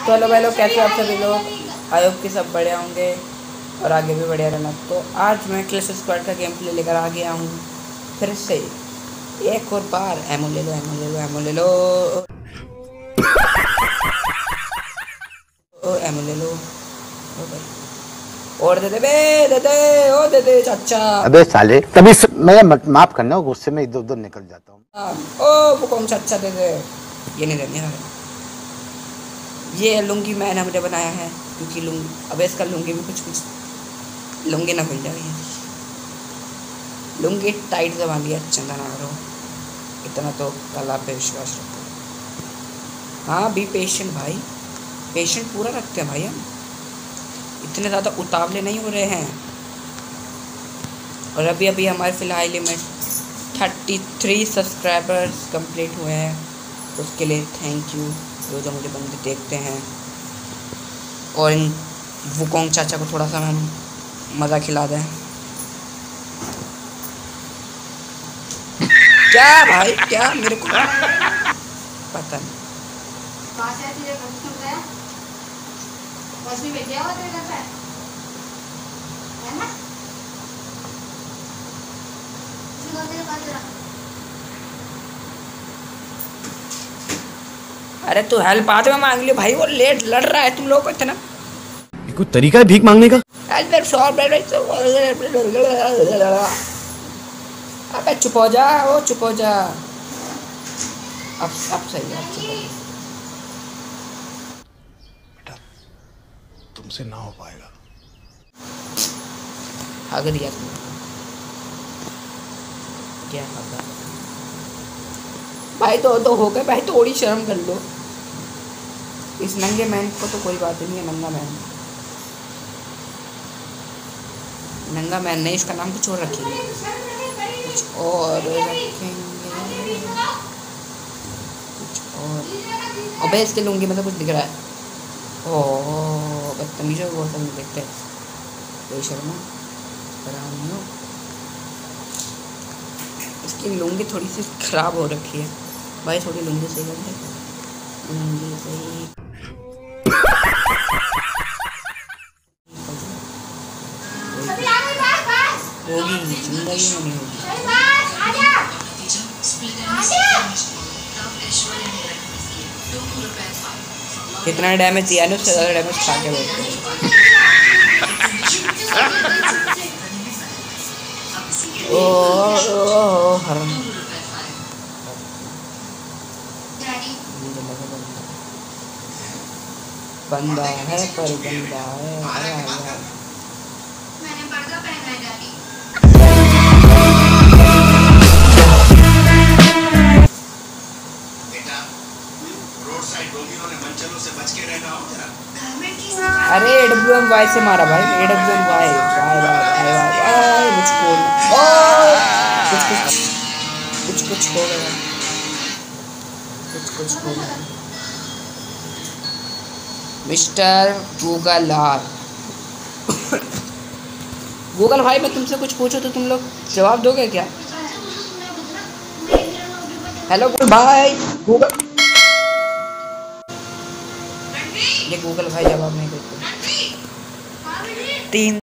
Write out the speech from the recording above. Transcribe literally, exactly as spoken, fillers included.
तो हेलो भाई लोग, कैसे आप सभी लोग? आई होप कि सब बढ़िया होंगे और आगे भी बढ़िया रहना। तो आज मैं क्लैश स्क्वाड का गेम प्ले लेकर आ गया हूँ फिर से एक और बार। एमो ले लो, एमो ले लो, एमो ले लो, ओ एमो ले लो, और दे दे बे, दे दे, ओ दे दे चाचा। अबे साले, तभी मैं माफ करना, गुस्से में इधर उधर निकल जाता हूँ। ओ वो कौन चाचा, दे दे। ये नहीं देनी है, ये लुंगी मैंने हमने बनाया है क्योंकि लुंगी, अब इसका लुंगी भी कुछ कुछ लुंगी ना खुल जाए। लुंगी टाइट से बांधी है, चंदा ना करो, इतना तो कला पे विश्वास रखो। हाँ बी पेशेंट भाई, पेशेंट पूरा रखते हैं भाई, हम इतने ज़्यादा उतावले नहीं हो रहे हैं। और अभी अभी हमारे फिलहाल limit thirty three subscribers complete हुए हैं, तो उसके लिए थैंक यू जो जो मुझे बंदे देखते हैं। और इन वुकोंग चाचा को थोड़ा सा हम मज़ा खिला दें। क्या भाई, क्या मेरे को पता नहीं। अरे तू हेल्प बाद में मांग लियो भाई, वो लेट लड़ रहा है तुम लोगों को इतना। कोई तरीका है भीख मांगने का? अबे चुप हो जा, ओ चुप हो जा। अब अब सही है, चुप हो जा। बेटा तुमसे ना हो पाएगा। हग दिया तुमने, क्या हगा भाई? तो तो हो गए भाई, थोड़ी शर्म कर लो। इस नंगे मैन को तो कोई बात नहीं है, नंगा मैन, नंगा मैन नहीं, इसका नाम कुछ और रखेंगे, कुछ और रखेंगे, कुछ और। अबे इसके लूंगी मतलब कुछ दिख रहा है। ओह बदतमीज है, वो सब नहीं देखते, कोई शर्मा हो। इसकी लुंगी थोड़ी सी खराब हो रखी है भाई, थोड़ी लुंगी सही कर दे, लुंगी सही होगी, जिंदगी में नहीं होगी। कितना डैमेज दिया ना, उससे ज़्यादा डैमेज खा के बैठते हैं। ओ हरम बंदा है पर बंदा है। अरे यार मैंने बर्गर पहना है डैडी। बेटा रोड साइड डोमिनो ने मंचलों से बच के रहना हो जरा। अरे ए डब्ल्यू एम वाई से मारा भाई, A W M Y Y Y Y मुझको ओ कुछ कुछ कुछ कुछ हो गया, कुछ कुछ हो गया। मिस्टर गूगल गूगल भाई, मैं तुमसे कुछ पूछूं तो तुम लोग जवाब दोगे क्या? हेलो गूगल भाई, गूगल, ये गूगल भाई जवाब नहीं देते। तीन